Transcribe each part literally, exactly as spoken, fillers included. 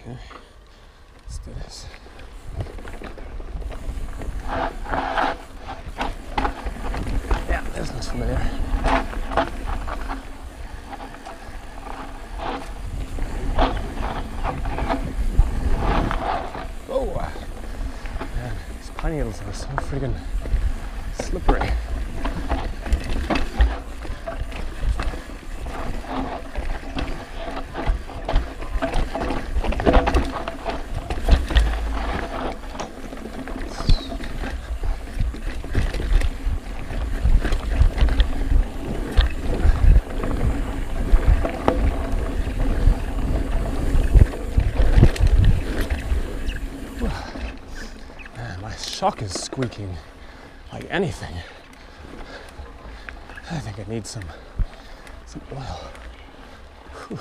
Okay, let's do this. Yeah, this looks familiar. Oh, man, these pine needles are so friggin' slippery. Shock is squeaking like anything. I think I need some some oil. Whew.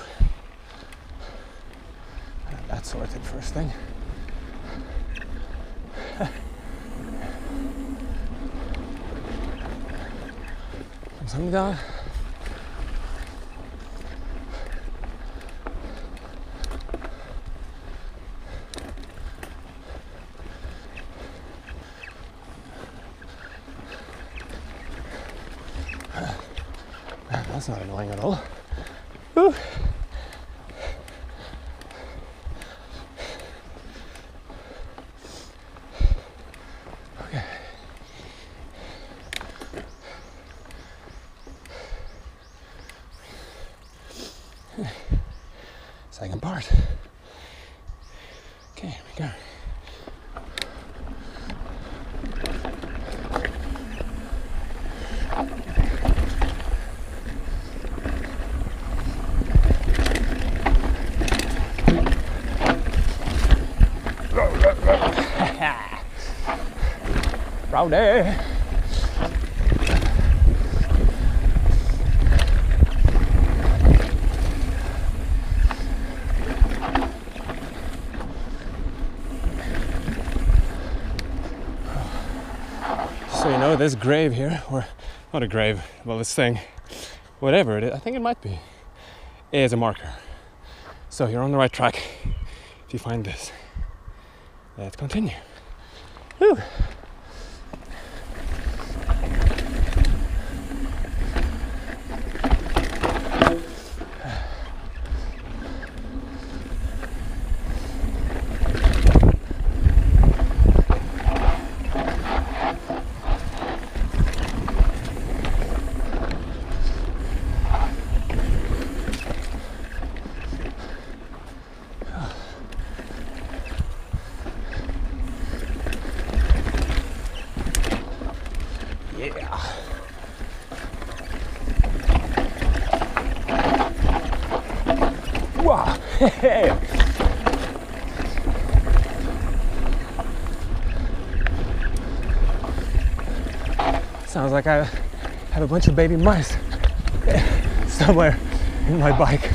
That's sorted first thing. Something down. That's not annoying at all. Whew. Okay. Second part. Okay, here we go. Rowdy. So you know this grave here, or not a grave, well this thing, whatever it is, I think it might be, is a marker. So you're on the right track if you find this. Let's continue. Whew. Yeah. Wow. Hey. Sounds like I have a bunch of baby mice somewhere in my bike.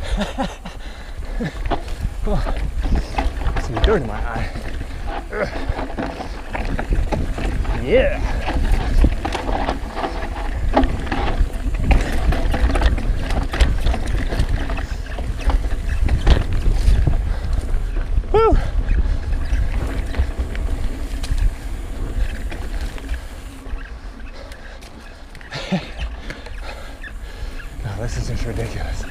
Oh, some dirt in my eye. Yeah. Woo! No, this is just ridiculous.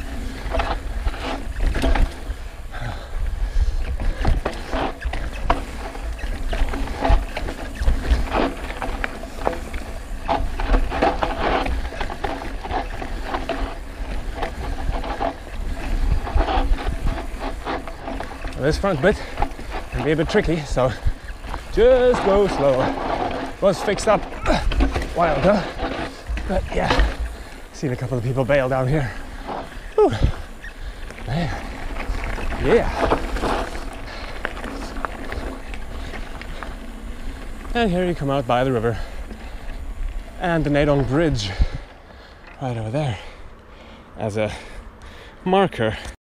This front bit can be a bit tricky, so just go slow. Was fixed up a while ago, but yeah, seen a couple of people bail down here. Whew. Man, yeah. And here you come out by the river, and the Daejeon Bridge right over there as a marker.